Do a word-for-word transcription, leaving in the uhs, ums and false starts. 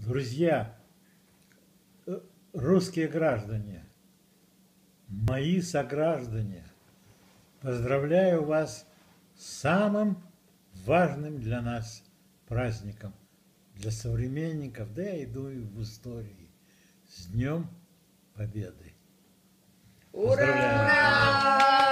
Друзья, э, русские граждане, мои сограждане, поздравляю вас с самым важным для нас праздником, для современников, да я иду и в истории, с Днем Победы. Поздравляю! Ура!